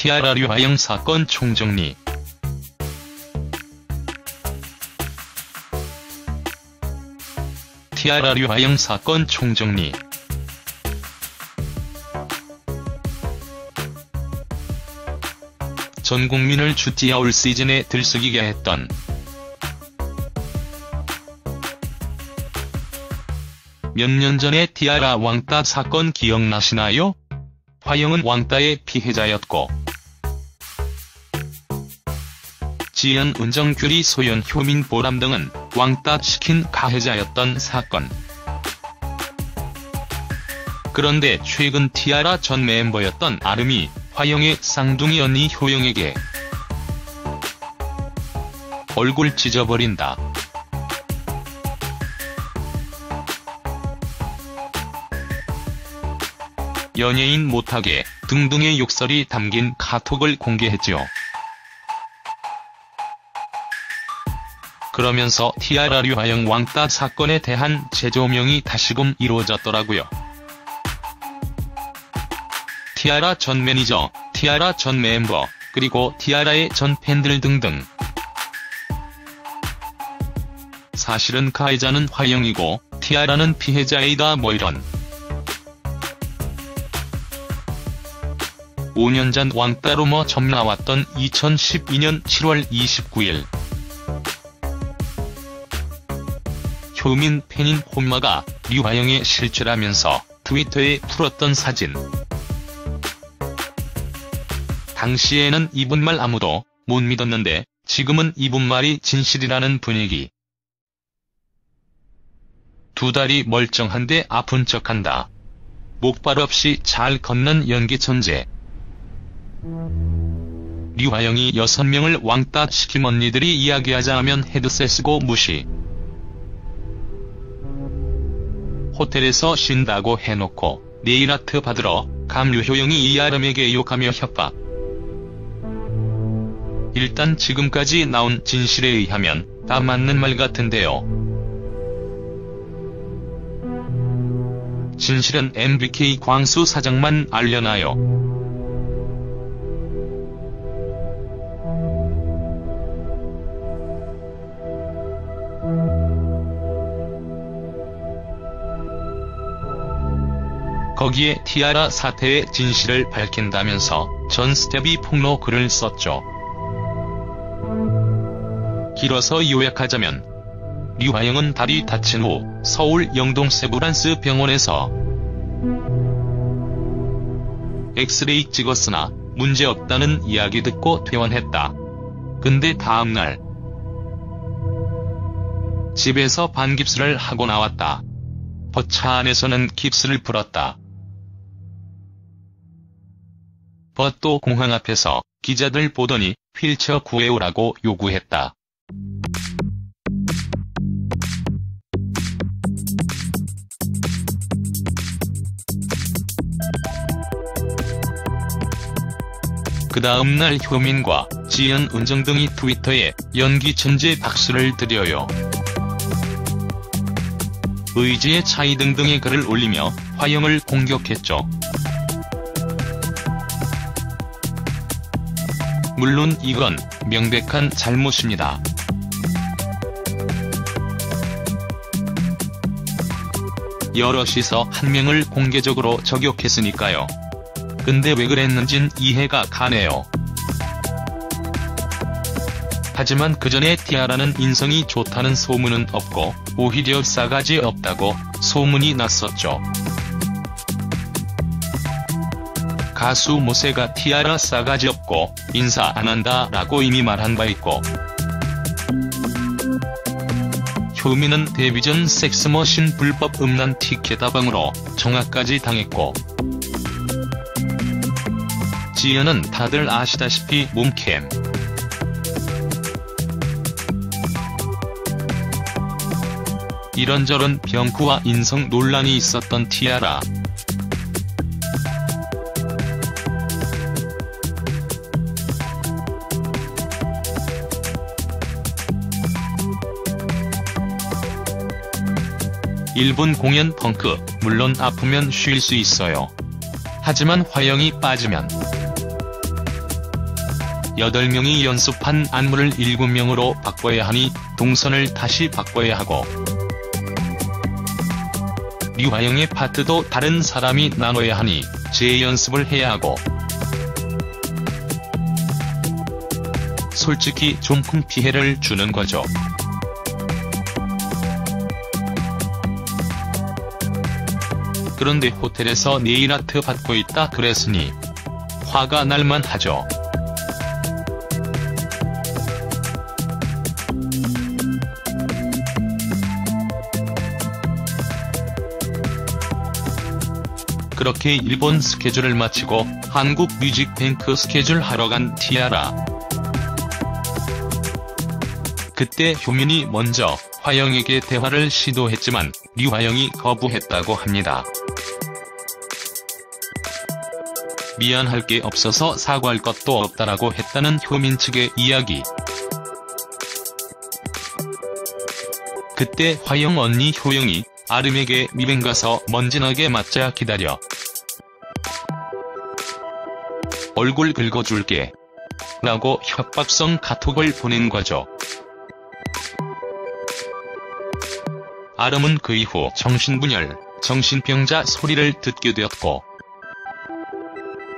티아라 류하영 사건 총정리. 티아라 류하영 사건 총정리. 전 국민을 주티아 올 시즌에 들썩이게 했던 몇 년 전의 티아라 왕따 사건 기억나시나요? 화영은 왕따의 피해자였고 지연, 은정, 규리, 소연, 효민, 보람 등은 왕따시킨 가해자였던 사건. 그런데 최근 티아라 전 멤버였던 아름이 화영의 쌍둥이 언니 효영에게 얼굴 찢어버린다. 연예인 못하게 등등의 욕설이 담긴 카톡을 공개했죠. 그러면서 티아라 류하영 왕따 사건에 대한 재조명이 다시금 이루어졌더라고요. 티아라 전 매니저, 티아라 전 멤버, 그리고 티아라의 전 팬들 등등. 사실은 가해자는 화영이고 티아라는 피해자이다 뭐 이런. 5년 전 왕따 루머 처음 나왔던 2012년 7월 29일. 효민 팬인 혼마가 류하영의 실체라면서 트위터에 풀었던 사진. 당시에는 이분 말 아무도 못 믿었는데 지금은 이분 말이 진실이라는 분위기. 두 다리 멀쩡한데 아픈 척한다. 목발 없이 잘 걷는 연기 천재. 류하영이 6명을 왕따 시킨 언니들이 이야기하자 하면 헤드셋 쓰고 무시. 호텔에서 쉰다고 해놓고 네일아트 받으러 감 류효영이 이아름에게 욕하며 협박. 일단 지금까지 나온 진실에 의하면 다 맞는 말 같은데요. 진실은 MBK 광수 사장만 알려나요? 거기에 티아라 사태의 진실을 밝힌다면서 전 스텝이 폭로 글을 썼죠. 길어서 요약하자면 류하영은 다리 다친 후 서울 영동 세브란스 병원에서 엑스레이 찍었으나 문제없다는 이야기 듣고 퇴원했다. 근데 다음날 집에서 반깁스를 하고 나왔다. 버차 안에서는 깁스를 풀었다. 또 공항 앞에서 기자들 보더니 휠체어 구해오라고 요구했다. 그 다음날 효민과 지연, 은정 등이 트위터에 연기 천재 박수를 드려요. 의지의 차이 등등의 글을 올리며 화영을 공격했죠. 물론 이건 명백한 잘못입니다. 여럿이서 한 명을 공개적으로 저격했으니까요. 근데 왜 그랬는진 이해가 가네요. 하지만 그전에 티아라는 인성이 좋다는 소문은 없고 오히려 싸가지 없다고 소문이 났었죠. 가수 모세가 티아라 싸가지 없고 인사 안 한다 라고 이미 말한 바 있고, 효민은 데뷔 전 섹스머신 불법 음란 티켓 다방으로 정화까지 당했고, 지연은 다들 아시다시피 몸캠. 이런저런 병구와 인성 논란이 있었던 티아라. 일본 공연 펑크, 물론 아프면 쉴 수 있어요. 하지만 화영이 빠지면 8명이 연습한 안무를 7명으로 바꿔야 하니 동선을 다시 바꿔야 하고 류하영의 파트도 다른 사람이 나눠야 하니 재연습을 해야 하고 솔직히 좀 큰 피해를 주는 거죠. 그런데 호텔에서 네일아트 받고 있다 그랬으니 화가 날만 하죠. 그렇게 일본 스케줄을 마치고 한국 뮤직뱅크 스케줄 하러 간 티아라. 그때 효민이 먼저 화영에게 대화를 시도했지만 류하영이 거부했다고 합니다. 미안할 게 없어서 사과할 것도 없다라고 했다는 효민 측의 이야기. 그때 화영 언니 효영이 아름에게 미뱅 가서 먼지나게 맞자 기다려. 얼굴 긁어줄게. 라고 협박성 카톡을 보낸 거죠. 아름은 그 이후 정신분열, 정신병자 소리를 듣게 되었고